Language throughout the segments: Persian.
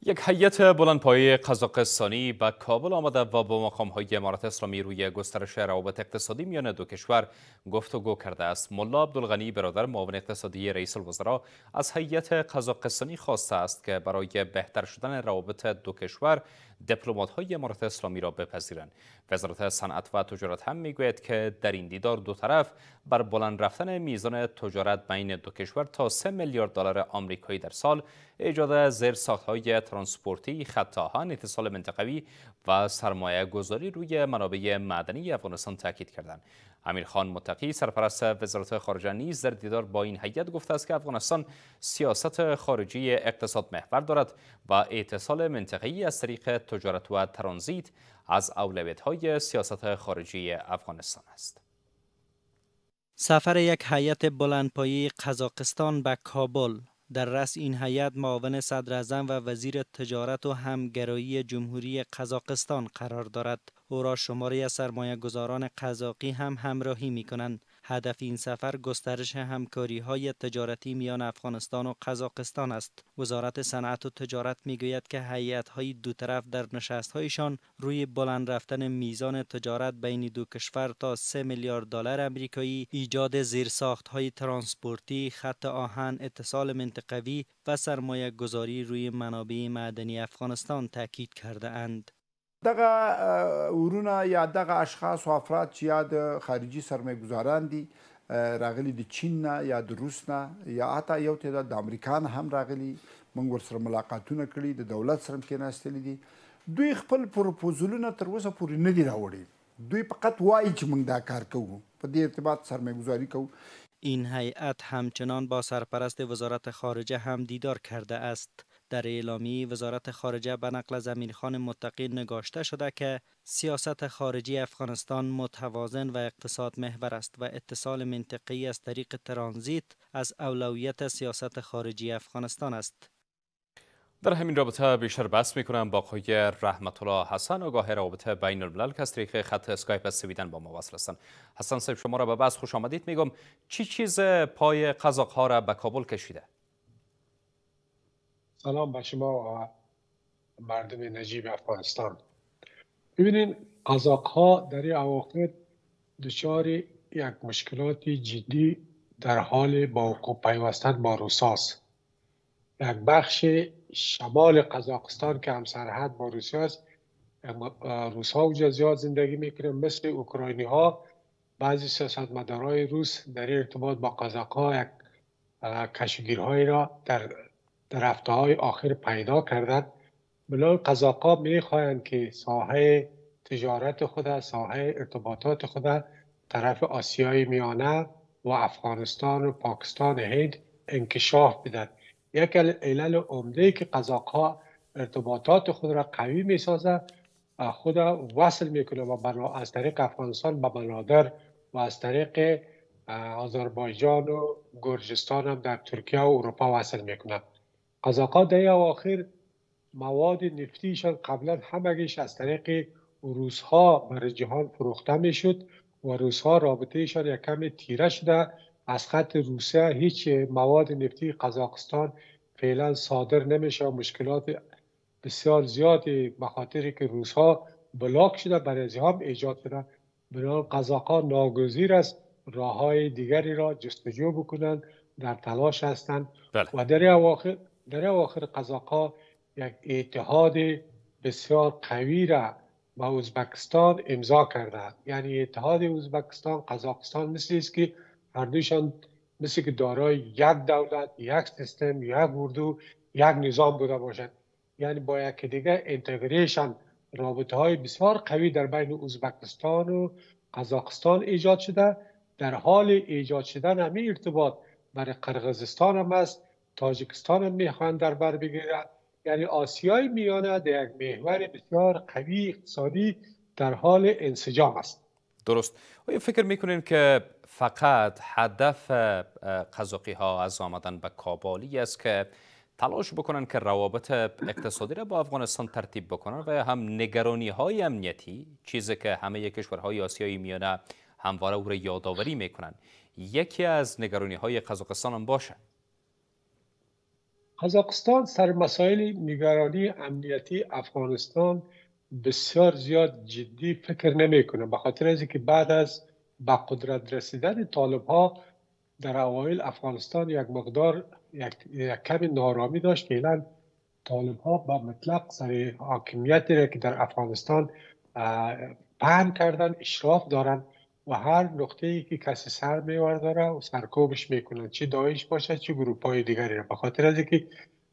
یک هیئت بلندپایه قزاقستانی به کابل آمده و با مقام‌های امارت اسلامی روی گسترش روابط اقتصادی میان دو کشور گفتگو کرده است. ملا عبدالغنی برادر معاون اقتصادی رئیس الوزراء از هیئت قزاقستانی خواسته است که برای بهتر شدن روابط دو کشور دیپلمات‌های امارت اسلامی را بپذیرند. وزارت صنعت و تجارت هم میگوید که در این دیدار دو طرف بر بلند رفتن میزان تجارت بین دو کشور تا 3 میلیارد دلار آمریکایی در سال، ایجاد زیرساخت‌های ترانسپورتی، خط آهن، اتصال منطقوی و سرمایه گذاری روی منابع معدنی افغانستان تاکید کردند. امیرخان متقی سرپرست وزارت خارجه نیز در دیدار با این هیئت گفته است که افغانستان سیاست خارجی اقتصاد محور دارد و اتصال منطقه‌ای از طریق تجارت و ترانزیت از اولویت‌های سیاست خارجی افغانستان است. سفر یک هیئت بلندپایه قزاقستان به کابل. در رأس این هیئت معاون صدراعظم و وزیر تجارت و همگرایی جمهوری قزاقستان قرار دارد. او را شماری از سرمایه گذاران قزاقی هم همراهی می کنند. هدف این سفر گسترش همکاری های تجارتی میان افغانستان و قزاقستان است. وزارت صنعت و تجارت می گوید که هیئت های دو طرف در نشست هایشان روی بلند رفتن میزان تجارت بین دو کشور تا 3 میلیارد دلار آمریکایی، ایجاد زیرساخت های ترانسپورتی، خط آهن، اتصال منطقوی و سرمایه گذاری روی منابع معدنی افغانستان تاکید کرده اند. دغه ورونه یا دغه اشخاص و افراد چې یا د خارجي سرمایه‌ګذاران دي راغلي د چین نه یا د روس نه یا حتی یو تعداد د امریکا نه هم راغلي، موږ ورسره ملاقاتونه کړي، د دولت سره کېناستلي دي. دوی خپل پروپوزلونه تر اوسه پورې نه دي راوړي. دوی فقط وایي چې موږ دا کار کوو، په دې ارتباط سرمایه‌ګذاري کوو. این هیئت همچنان با سرپرست وزارت خارجه هم دیدار کرده است. در اعلامیه وزارت خارجه به نقل از امیرخان متقی نگاشته شده که سیاست خارجی افغانستان متوازن و اقتصاد محور است و اتصال منطقی از طریق ترانزیت از اولویت سیاست خارجی افغانستان است. در همین رابطه بیشتر بحث میکنم با آقای رحمت الله حسن، آگاه روابط بین الملل که از طریق خط اسکایپ از سویدن با ما وصل هستند. حسن صاحب، شما را به بحث خوش آمدید. میگم چی چیز پای قزاق ها را به کابل کشیده؟ سلام به شما و مردم نجیب افغانستان. ببینید، قزاق ها در این اواخر دچار یک مشکلات جدی در حال با وقوع پیوستن با روسا است. یک بخش شمال قزاقستان که هم سرحد با روسیه است، روس‌ها اونجا زیاد زندگی میکنن. مثل اوکراینی ها، بعضی سیاستمدارای روس در ارتباط با قزاق ها یک کشگیرهایی را در هفته‌های آخر پیدا کردند. بلای قزاق ها میخواهند که ساحه تجارت خود، ساحه ارتباطات خود طرف آسیای میانه و افغانستان و پاکستان هند انکشاف بدن. یک علل عمده که قزاق ها ارتباطات خود را قوی میسازه، خود وصل میکنه و از طریق افغانستان به بنادر و از طریق آذربایجان و گرجستان هم در ترکیه و اروپا وصل میکنه. قزاق ها در اواخر مواد نفتیشان قبلا همگیش از طریق روس ها بر جهان فروخته میشد و روس ها رابطهشان یک کم تیره شده. از خط روسیه هیچ مواد نفتی قزاقستان فعلا صادر نمیشه و مشکلات بسیار زیادی به خاطر که روس ها بلاک شده برای از هم ایجاد شده. بنابراین قزاق ها ناگزیر است راه های دیگری را جستجو بکنند، در تلاش هستند. و در اواخر قزاق ها یک اتحاد بسیار قوی را با ازبکستان امضا کردند. یعنی اتحاد ازبکستان قزاقستان مثل است که هر دویشان مثل که دارای یک دولت، یک سیستم، یک اردو، یک نظام بوده باشند. یعنی با یک دیگه انتگریشن، رابطه های بسیار قوی در بین ازبکستان و قزاقستان ایجاد شده. در حال ایجاد شدن همین ارتباط برای قرغیزستان هم است، تاجیکستان هم میخوان در بر بگیرد. یعنی آسیای میانه در یک محور بسیار قوی اقتصادی در حال انسجام است. درست. آیا فکر میکنین که فقط هدف قزاقی ها از آمدن به کابلی است که تلاش بکنن که روابط اقتصادی را با افغانستان ترتیب بکنن و هم نگرانی های امنیتی، چیزی که همه کشورهای آسیای میانه همواره او را یادآوری میکنن، یکی از نگرانی های قزاقستان هم باشه؟ قزاقستان سر مسائل نگرانی امنیتی افغانستان بسیار زیاد جدی فکر نمیکنه، به خاطر از اینکه بعد از به قدرت رسیدن طالب ها در اوایل افغانستان یک مقدار یک کمی نارامی داشت. فعلا طالب ها به مطلق سر حاکمیتی را که در افغانستان پهن کردن اشراف دارن و هر نقطه ای که کسی سر میورداره و سرکوبش میکنن، چه داعش باشه چه گروپ های دیگری را. به خاطر از اینکه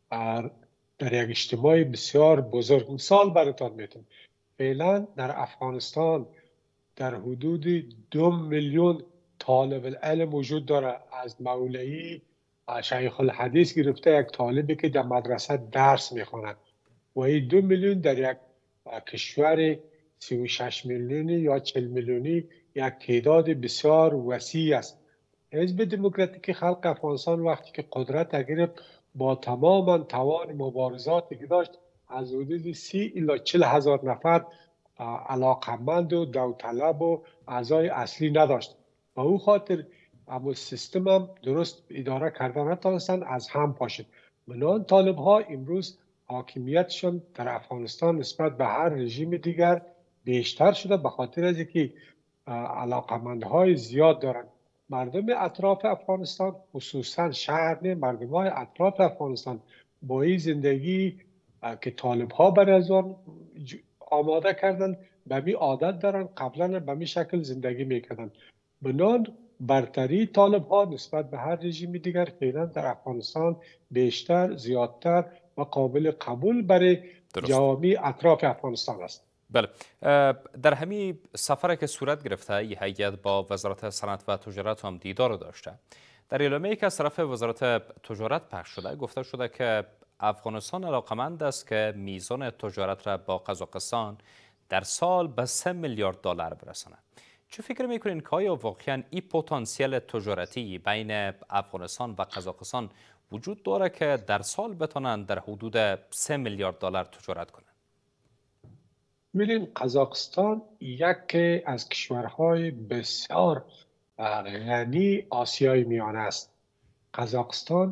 در یک اجتماع بسیار بزرگ، مثال براتان میتونم، فعلا در افغانستان در حدود 2 میلیون طالب العلم وجود داره، از مولوی شیخ الحدیث گرفته یک طالبی که در مدرسه درس میخواند و این 2 میلیون در یک کشور 36 میلیونی یا 40 میلیونی یک تعداد بسیار وسیع است. حزب دموکراتیک خلق افغانستان وقتی که قدرت گرفت با تمام توان مبارزاتی که داشت از حدود 30 الی 40 هزار نفر علاقمند و داوطلب و اعضای اصلی نداشت. و او خاطر اما سیستم هم درست اداره کردن نتونستن، از هم پاشید. منان طالب ها امروز حاکمیتشون در افغانستان نسبت به هر رژیم دیگر بیشتر شده، به خاطر از اینکه علاقمندهای زیاد دارن. مردم اطراف افغانستان خصوصا شهر نه، مردم های اطراف افغانستان با این زندگی که طالب ها بر از آن آماده کردن به می عادت دارن، قبلا به می شکل زندگی میکردن. بنان برتری طالب ها نسبت به هر رژیم دیگر فعلا در افغانستان بیشتر، زیادتر و قابل قبول برای جوامع اطراف افغانستان است. بله، در همین سفر که صورت گرفته این هیئت با وزارت صنعت و تجارت هم دیدار داشته. در اعلامیه‌ای که از طرف وزارت تجارت پخش شده گفته شده که افغانستان علاقمند است که میزان تجارت را با قزاقستان در سال به 3 میلیارد دلار برساند. چه فکر میکنین که آیا واقعا این پتانسیل تجارتی بین افغانستان و قزاقستان وجود داره که در سال بتونن در حدود 3 میلیارد دلار تجارت کنند؟ ببینید، قزاقستان یکی از کشورهای بسیار غنی آسیای میانه است. قزاقستان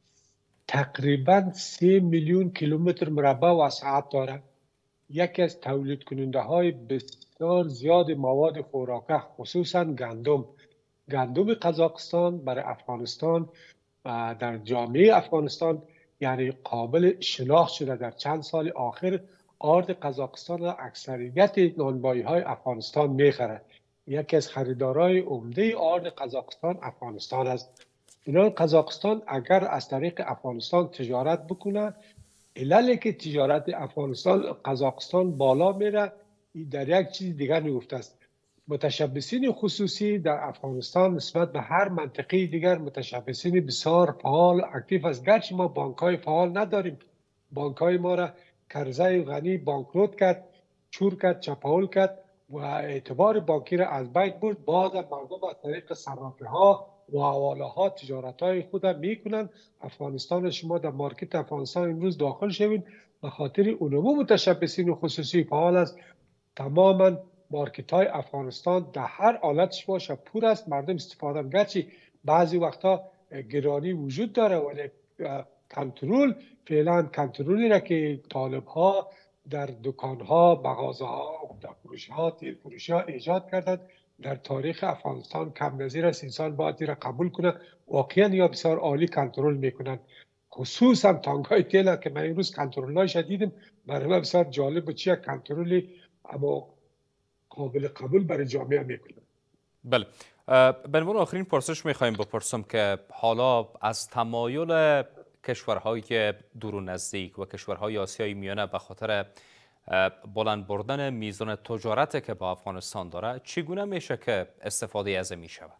تقریبا 3 میلیون کیلومتر مربع وسعت دارد. یکی از تولید کننده های بسیار زیاد مواد خوراکه، خصوصا گندم. گندم قزاقستان برای افغانستان در جامعه افغانستان یعنی قابل شناخت شده. در چند سال آخر آرد قزاقستان را اکثریت نانوایی های افغانستان میخره. یکی از خریدارای عمده آرد قزاقستان افغانستان است. اینان قزاقستان اگر از طریق افغانستان تجارت بکنه، عللی که تجارت افغانستان قزاقستان بالا میره در یک چیز دیگر نگفته است. متشبثین خصوصی در افغانستان نسبت به هر منطقه دیگر متشبثین بسیار فعال اکتیو است. گرچه ما بانک‌های فعال نداریم، بانک‌های ما را کرزه غنی بانکروت کرد، چور کرد، چپاول کرد و اعتبار بانکی را از بین برد. بعد مردم از طریق صرافی‌ها و حواله‌ها تجارت‌های خود میکنن. افغانستان شما در مارکت افغانستان امروز داخل شوید، به خاطر علوم متشبثین خصوصی فعال است. تماما مارکت‌های افغانستان در هر حالتش باشه پر است، مردم استفاده می‌کنن. گرچه بعضی وقتا گرانی وجود داره ولی کنترل، فعلا کنترلی را که طالب‌ها در دکان‌ها، مغازه‌ها، در فروش‌ها، تیرفروشی‌ها ایجاد کردند در تاریخ افغانستان کم نظیر است. انسان باید را قبول کنه. واقعا یا بسیار عالی کنترل میکنن، خصوصا تانک‌های تیل که من امروز کنترل‌هایش دیدم، برای من بسیار جالب و چیه کنترلی اما قابل قبول برای جامعه میکنن. بله، به عنوان آخرین پرسش میخوایم بپرسم که حالا از تمایل کشورهای دور و نزدیک و کشورهای آسیای میانه به خاطر بلند بردن میزان تجارت که با افغانستان داره چگونه میشه که استفاده از این میشود؟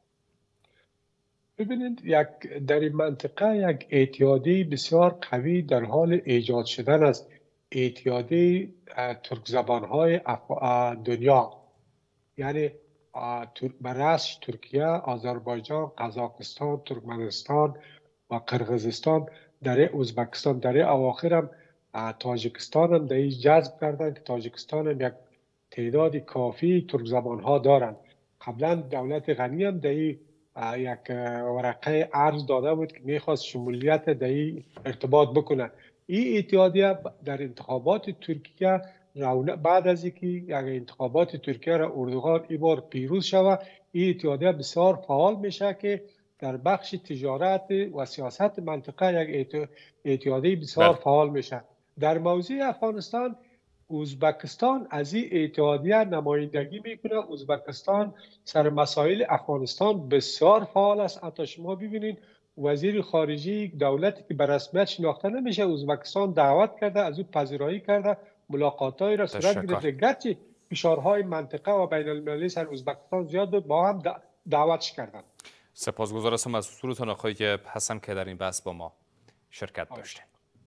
ببینید، در این منطقه یک اتحادیه بسیار قوی در حال ایجاد شدن است. اتحادیه ترک زبانهای دنیا، یعنی برش ترکیه، آذربایجان، قزاقستان، ترکمنستان و قرقیزستان، در ازبکستان، در اواخر هم تاجیکستان هم در این جذب کردن که تاجیکستان هم یک تعداد کافی ترک زبان ها دارند. قبلا دولت غنی هم در این یک ورقه عرض داده بود که میخواست شمولیت در این ارتباط بکنه. این اتحادیه در انتخابات ترکیه بعد از اینکه یک انتخابات ترکیه را اردوغان این بار پیروز شود، این اتحادیه بسیار فعال میشه که در بخش تجارت و سیاست منطقه یک اتحادیه بسیار فعال میشه. در موضوع افغانستان، ازبکستان از این اتحادیه نمایندگی میکنه. ازبکستان سر مسائل افغانستان بسیار فعال است. حتی شما ببینید وزیر خارجه دولتی که به رسمیت شناخته نمیشه ازبکستان دعوت کرده، از او پذیرایی کرده، ملاقات‌هایی را صورت گرفته. گرچه فشارهای منطقه و بین المللی سر ازبکستان زیاد بود، با هم دعوتش کردند. سپاسگزار هستم از حضورتان آقای حسن که در این بحث با ما شرکت داشتید.